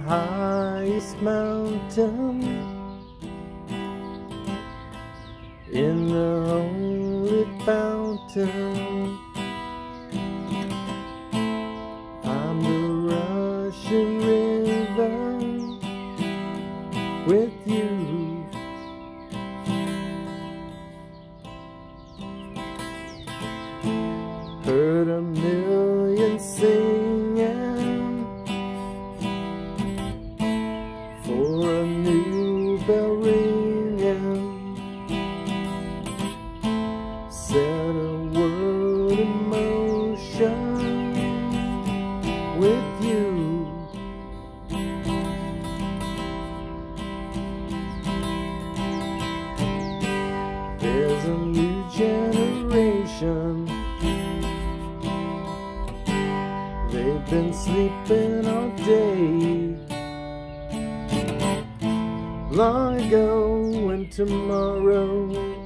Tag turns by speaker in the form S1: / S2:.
S1: highest mountain, in the only fountain. I'm the rushing river with you. Heard a million singing for a new bell ringing, set a world in motion with you. There's a new generation, they've been sleeping all day. Long ago when tomorrow